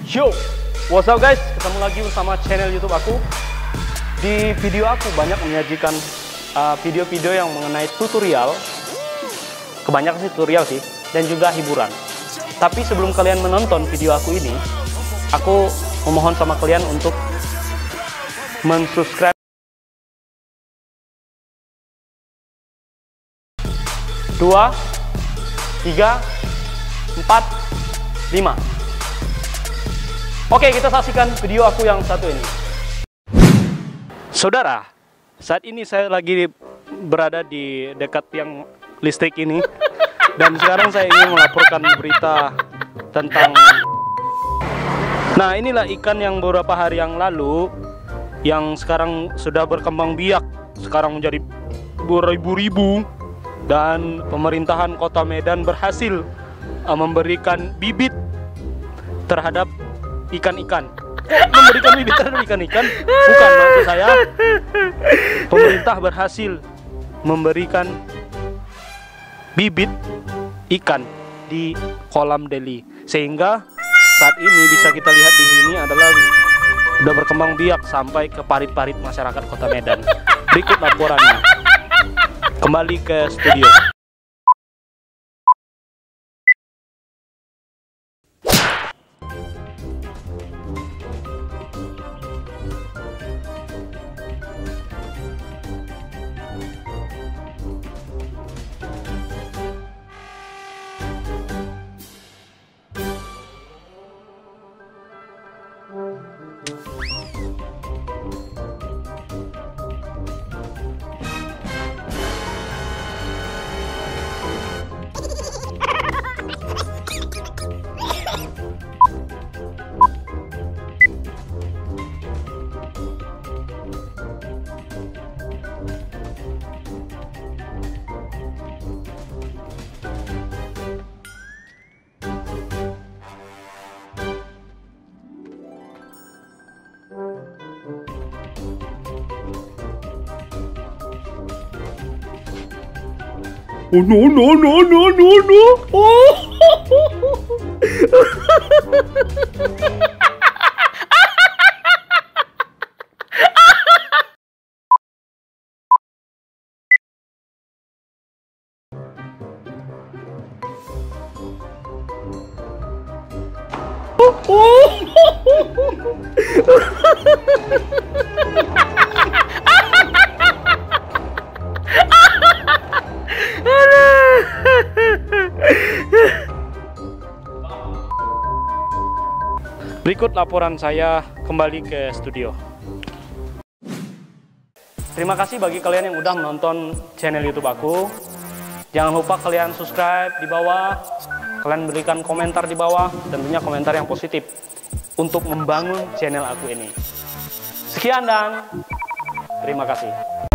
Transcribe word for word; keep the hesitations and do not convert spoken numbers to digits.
Yo, what's up guys? Ketemu lagi bersama channel YouTube aku. Di video aku banyak menyajikan video-video uh, yang mengenai tutorial. Kebanyakan sih tutorial sih, dan juga hiburan. Tapi sebelum kalian menonton video aku ini, aku memohon sama kalian untuk mensubscribe dua, tiga, empat, lima. Oke, kita saksikan video aku yang satu ini. Saudara, saat ini saya lagi berada di dekat tiang listrik ini. Dan sekarang saya ingin melaporkan berita tentang... Nah, inilah ikan yang beberapa hari yang lalu, yang sekarang sudah berkembang biak, sekarang menjadi beribu-ribu. Dan pemerintahan Kota Medan berhasil uh, memberikan bibit terhadap ikan-ikan. Memberikan bibit terhadap ikan-ikan? Bukan, maksud saya pemerintah berhasil memberikan bibit ikan di kolam Deli, sehingga saat ini bisa kita lihat di sini adalah sudah berkembang biak sampai ke parit-parit masyarakat Kota Medan. Berikut laporannya. Kembali ke studio. Oh no no no no no no! Oh! Berikut laporan saya kembali ke studio. Terima kasih bagi kalian yang udah menonton channel YouTube aku. Jangan lupa kalian subscribe di bawah, kalian berikan komentar di bawah, tentunya komentar yang positif untuk membangun channel aku ini. Sekian dan terima kasih.